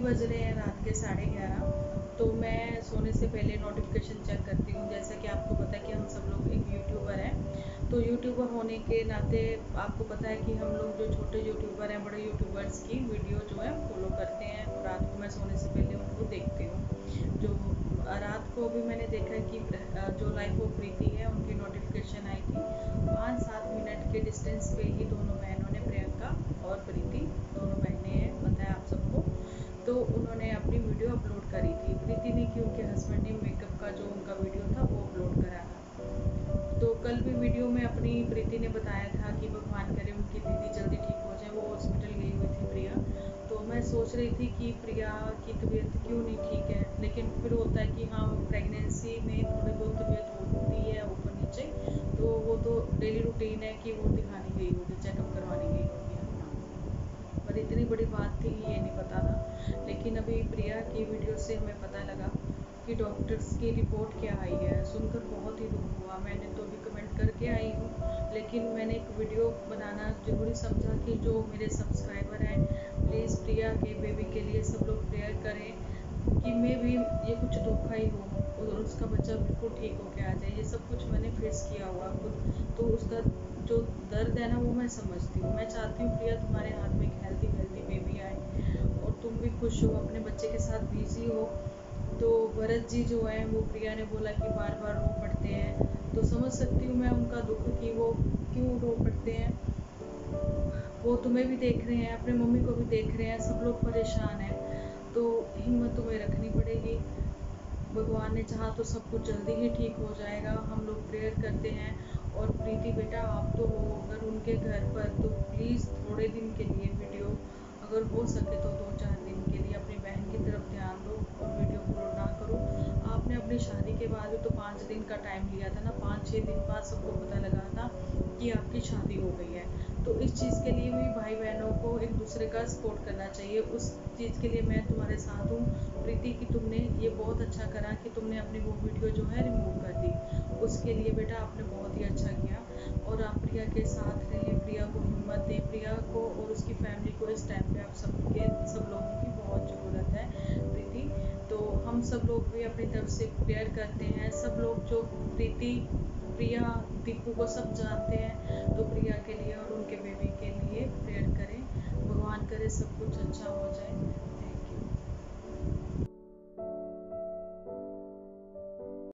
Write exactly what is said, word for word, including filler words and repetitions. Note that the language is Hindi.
बज रहे हैं रात के साढ़े ग्यारह। तो मैं सोने से पहले नोटिफिकेशन चेक करती हूँ। जैसे कि आपको पता है कि हम सब लोग एक यूट्यूबर हैं, तो यूट्यूबर होने के नाते आपको पता है कि हम लोग जो छोटे यूट्यूबर हैं बड़े यूट्यूबर्स की वीडियो जो है फॉलो करते हैं। और रात को मैं सोने से पहले उनको देखती हूँ। जो रात को भी मैंने देखा कि जो लाइफ ऑफ प्रीति है उनकी नोटिफिकेशन आई थी। पाँच सात मिनट के डिस्टेंस पे ही दोनों बहनों ने, प्रियंका और प्रीति दोनों बहनें हैं, पता है आप सबको, तो उन्होंने अपनी वीडियो अपलोड करी थी। प्रीति ने कि उनके हस्बैंड ने मेकअप का जो उनका वीडियो था वो अपलोड करा था। तो कल भी वीडियो में अपनी प्रीति ने बताया था कि भगवान करे उनकी दीदी जल्दी ठीक हो जाए, वो हॉस्पिटल गई हुई थी प्रिया। तो मैं सोच रही थी कि प्रिया की तबीयत क्यों नहीं ठीक है, लेकिन फिर होता है कि हाँ प्रेगनेंसी में थोड़ी बहुत तबीयत होती है ऊपर नीचे, तो वो तो डेली रूटीन है कि वो दिखाने गई होगी, चेकअप करवाने गई होगी अपना। पर इतनी बड़ी बात थी ये नहीं पता था। लेकिन अभी प्रिया की वीडियो से हमें पता लगा कि डॉक्टर्स की रिपोर्ट क्या आई है। सुनकर बहुत ही दुख हुआ। मैंने तो भी कमेंट करके आई हूँ, लेकिन मैंने एक वीडियो बनाना ज़रूरी समझा कि जो मेरे सब्सक्राइबर हैं प्लीज़ प्रिया के बेबी के लिए सब लोग प्रेयर करें कि मैं भी ये कुछ धोखा ही हो और उसका बच्चा बिल्कुल ठीक होके आ जाए। ये सब कुछ मैंने फेस किया हुआ खुद, तो उसका जो दर्द है ना वो मैं समझती हूँ। मैं चाहती हूँ प्रिया तुम्हारे हाथ में एक हेल्दी हेल्दी बेबी आए और तुम भी खुश हो, अपने बच्चे के साथ बिजी हो। तो भरत जी जो है वो प्रिया ने बोला कि बार बार रो पड़ते हैं, तो समझ सकती हूँ मैं उनका दुख कि वो क्यों रो पड़ते हैं। वो तुम्हें भी देख रहे हैं, अपने मम्मी को भी देख रहे हैं, सब लोग परेशान हैं। तो हिम्मत तुम्हें रखनी पड़ेगी। भगवान ने चाहा तो सब कुछ जल्दी ही ठीक हो जाएगा। हम लोग प्रेयर करते हैं। और प्रीति बेटा आप तो हो अगर उनके घर पर, तो प्लीज़ थोड़े दिन के लिए वीडियो, अगर हो सके तो दो चार दिन के लिए अपनी बहन की तरफ ध्यान दो और वीडियो फॉलो ना करो। आपने अपनी शादी के बाद भी तो पाँच दिन का टाइम लिया था ना, पाँच छः दिन बाद सबको पता लगा था कि आपकी शादी हो गई है। तो इस चीज़ के लिए भी भाई बहनों को एक दूसरे का सपोर्ट करना चाहिए। उस चीज़ के लिए मैं तुम्हारे साथ हूँ प्रीति कि तुमने ये बहुत अच्छा करा कि तुमने अपनी वो वीडियो जो है रिमूव कर दी। उसके लिए बेटा आपने बहुत ही अच्छा किया। और आप प्रिया के साथ रहिए, प्रिया को हिम्मत दें, प्रिया को और उसकी फैमिली को इस टाइम पे आप सबके सब लोगों की बहुत ज़रूरत है प्रीति। तो हम सब लोग भी अपनी तरफ से प्रेयर करते हैं। सब लोग जो प्रीति, प्रिया, दीपू को सब जानते हैं, तो प्रिया के लिए और उनके बेबी के लिए प्रेयर करें। भगवान करे सब कुछ अच्छा हो जाए।